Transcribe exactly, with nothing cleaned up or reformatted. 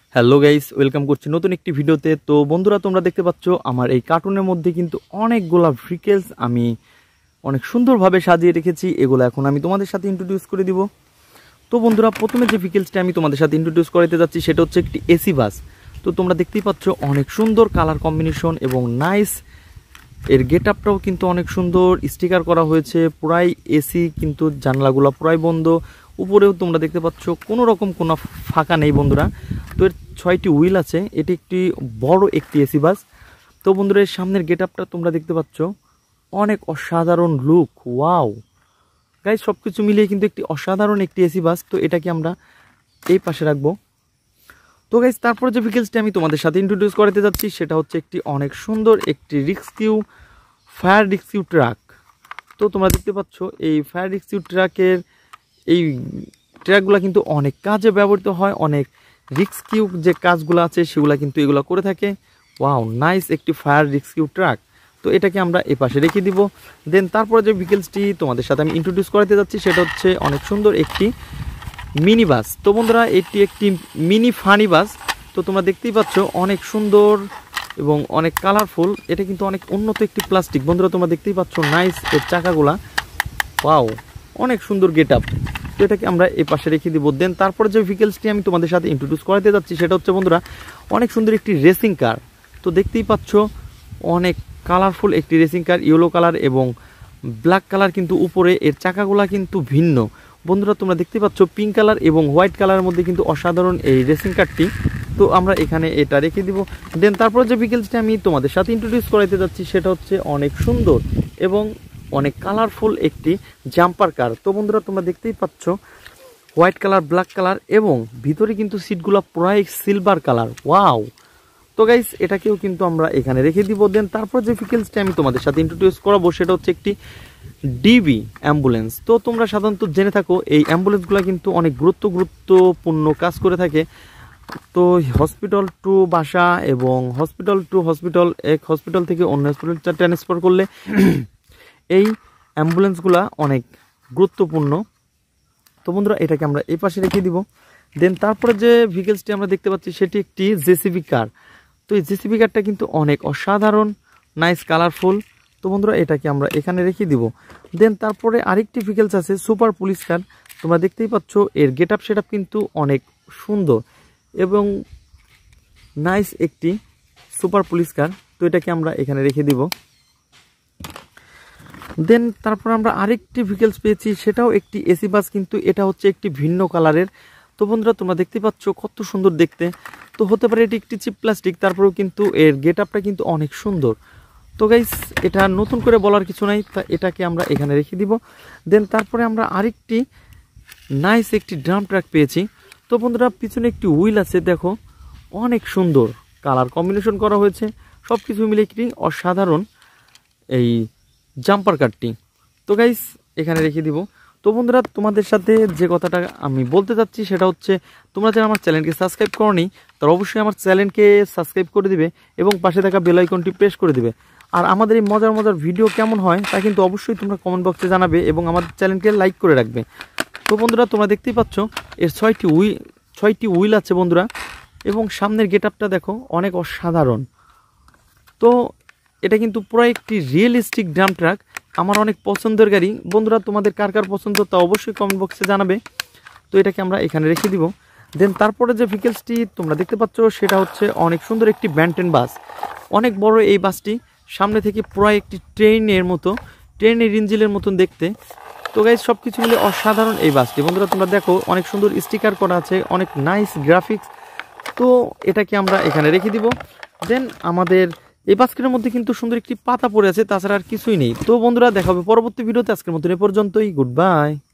Hello guys, welcome করছি নতুন একটি ভিডিওতে। তো বন্ধুরা, তোমরা দেখতে পাচ্ছ আমার এই কার্টুনের মধ্যে কিন্তু অনেকগুলা ভেহিকেলস আমি অনেক সুন্দরভাবে সাজিয়ে রেখেছি। এগুলো এখন আমি তোমাদের সাথে ইন্ট্রোডিউস করে দিব। তো বন্ধুরা, প্রথমে যে ভেহিকেলসটা আমি তোমাদের সাথে ইন্ট্রোডিউস করাতে যাচ্ছি সেটা হচ্ছে একটি এসি বাস। তো তোমরা দেখতেই পাচ্ছ অনেক সুন্দর কালার কম্বিনেশন এবং নাইস, এর গেট আপটাও কিন্তু অনেক সুন্দর, স্টিকার করা হয়েছে পুরাই এসি, কিন্তু জানলাগুলো পুরাই বন্ধ। উপরেও তোমরা দেখতে পাচ্ছ কোনো রকম কোনো ফাঁকা নেই বন্ধুরা। তো এর ছয়টি হুইল আছে, এটি একটি বড় একটি এসি বাস। তো বন্ধুরা, এর সামনের গেট আপটা তোমরা দেখতে পাচ্ছ অনেক অসাধারণ লুক, ওয়াও গাইস, সব কিছু মিলিয়ে কিন্তু একটি অসাধারণ একটি এসি বাস। তো এটাকে আমরা এই পাশে রাখবো। তো গাইস, তারপরে যে ভেহিকেলসটি আমি তোমাদের সাথে ইন্ট্রোডিউস করাতে যাচ্ছি সেটা হচ্ছে একটি অনেক সুন্দর একটি রেস্কিউ ফায়ার রেস্কিউ ট্রাক। তো তোমরা দেখতে পাচ্ছ এই ফায়ার রেস্কিউ ট্রাকের এই ট্রাকগুলো কিন্তু অনেক কাজে ব্যবহৃত হয়, অনেক রেস্কিউ যে কাজগুলো আছে সেগুলো কিন্তু এগুলো করে থাকে। ওয়াও, নাইস একটি ফায়ার রেস্কিউ ট্রাক। তো এটাকে আমরা এ পাশে রেখে দিব। দেন তারপরে যে ভেহিকেলসটি তোমাদের সাথে আমি ইন্ট্রোডিউস করাতে যাচ্ছি সেটা হচ্ছে অনেক সুন্দর একটি মিনি বাস। তো বন্ধুরা, এটি একটি মিনি ফানি বাস। তো তোমরা দেখতেই পাচ্ছ অনেক সুন্দর এবং অনেক কালারফুল। এটা কিন্তু অনেক উন্নত একটি প্লাস্টিক। বন্ধুরা, তোমরা দেখতেই পাচ্ছ নাইস এর চাকাগুলা, ওয়াও অনেক সুন্দর গেট আপ। তো এটাকে আমরা এই পাশে রেখে দিব। দেন তারপরে যে ভেহিকেলসটি আমি তোমাদের সাথে ইন্ট্রোডিউস করাতে যাচ্ছি সেটা হচ্ছে বন্ধুরা অনেক সুন্দর একটি রেসিং কার। তো দেখতেই পাচ্ছ অনেক কালারফুল একটি রেসিং কার, ইয়েলো কালার এবং ব্ল্যাক কালার, কিন্তু উপরে এর চাকাগুলা কিন্তু ভিন্ন। বন্ধুরা, তোমরা দেখতে পাচ্ছ পিঙ্ক কালার এবং হোয়াইট কালারের মধ্যে কিন্তু অসাধারণ এই রেসিং কারটি। তো আমরা এখানে এটা রেখে দিব। দেন তারপর যে ভেহিকেলসটি আমি তোমাদের সাথে ইন্ট্রোডিউস করাতে যাচ্ছি সেটা হচ্ছে অনেক সুন্দর এবং অনেক কালারফুল একটি জাম্পার কার। তো বন্ধুরা, তোমরা দেখতেই পাচ্ছ হোয়াইট কালার, ব্ল্যাক কালার এবং ভিতরে কিন্তু সিটগুলো প্রায় সিলভার কালার, ওয়াও। তো গাইস, এটাকেও কিন্তু আমরা এখানে রেখে দিব। দেন তারপর যে ভেহিকেলসটি আমি তোমাদের সাথে ইন্ট্রোডিউস করাবো সেটা হচ্ছে একটি ডিবি অ্যাম্বুলেন্স। তো তোমরা সাধারণত জেনে থাকো এই অ্যাম্বুলেন্সগুলো কিন্তু অনেক গুরুত্ব গুরুত্বপূর্ণ কাজ করে থাকে। তো হসপিটাল টু বাসা এবং হসপিটাল টু হসপিটাল, এক হসপিটাল থেকে অন্য হসপিটাল ট্রান্সফার করলে এই অ্যাম্বুলেন্সগুলা অনেক গুরুত্বপূর্ণ। তো বন্ধুরা, এটাকে আমরা এই পাশে রেখে দিব। দেন তারপরে যে ভেহিকেলসটি আমরা দেখতে পাচ্ছি সেটি একটি জেসিবি কার। তো এই জেসিবি কারটা কিন্তু অনেক অসাধারণ, নাইস, কালারফুল। তো বন্ধুরা, এটাকে আমরা এখানে রেখে দিব। দেন তারপরে আরেকটি ভেহিকেলস আছে সুপার পুলিশ কার। তোমরা দেখতেই পাচ্ছ এর গেট আপ সেট আপ কিন্তু অনেক সুন্দর এবং নাইস একটি সুপার পুলিশ কার। তো এটাকে আমরা এখানে রেখে দিব। দেন তারপর আমরা আরেকটি ভেহিকেলস পেয়েছি, সেটাও একটি এসি বাস, কিন্তু এটা হচ্ছে একটি ভিন্ন কালারের। তো বন্ধুরা, তোমরা দেখতে পাচ্ছ কত সুন্দর দেখতে। তো হতে পারে এটি একটি চিপ প্লাস্টিক, তারপরেও কিন্তু এর গেট আপটা কিন্তু অনেক সুন্দর। তো গাইস, এটা নতুন করে বলার কিছু নাই, তা এটাকে আমরা এখানে রেখে দিব। দেন তারপরে আমরা আরেকটি নাইস একটি ড্রাম ট্রাক পেয়েছি। তো বন্ধুরা, পিছনে একটি হুইল আছে, দেখো অনেক সুন্দর কালার কম্বিনেশন করা হয়েছে, সব কিছু মিলে একটি অসাধারণ এই জাম্পার কারটি। তো গাইস, এখানে রেখে দিব। তো বন্ধুরা, তোমাদের সাথে যে কথাটা আমি বলতে চাচ্ছি সেটা হচ্ছে তোমরা যারা আমার চ্যানেলকে সাবস্ক্রাইব করোনি তারা অবশ্যই আমার চ্যানেলকে সাবস্ক্রাইব করে দিবে এবং পাশে থাকা বেল আইকনটি প্রেস করে দিবে। আর আমাদের এই মজার মজার ভিডিও কেমন হয় তা কিন্তু অবশ্যই তোমরা কমেন্ট বক্সে জানাবে এবং আমাদের চ্যানেলকে লাইক করে রাখবে। তো বন্ধুরা, তোমরা দেখতেই পাচ্ছ এর ছয়টি উই ছয়টি হুইল আছে বন্ধুরা, এবং সামনের গেট আপটা দেখো অনেক অসাধারণ। তো এটা কিন্তু পুরো একটি রিয়েলিস্টিক ড্রাম ট্রাক, আমার অনেক পছন্দের গাড়ি। বন্ধুরা, তোমাদের কার কার পছন্দ তা অবশ্যই কমেন্ট বক্সে জানাবে। তো এটাকে আমরা এখানে রেখে দিব। দেন তারপরে যে ভেহিকেলসটি তোমরা দেখতে পাচ্ছ সেটা হচ্ছে অনেক সুন্দর একটি ব্যান্টেন বাস। অনেক বড় এই বাসটি, সামনে থেকে পুরো একটি ট্রেনের মতো, ট্রেনের ইঞ্জিনের মতন দেখতে। তো গাইস, সব কিছু মিলে অসাধারণ এই বাসটি। বন্ধুরা, তোমরা দেখো অনেক সুন্দর স্টিকার করা আছে, অনেক নাইস গ্রাফিক্স। তো এটাকে আমরা এখানে রেখে দিব। দেন আমাদের এই বাস্কেটের মধ্যে কিন্তু সুন্দর একটি পাতা পড়ে আছে, তাছাড়া আর কিছুই নেই। তো বন্ধুরা, দেখা হবে পরবর্তী ভিডিওতে। আজকের মতন এ পর্যন্তই, গুড বাই।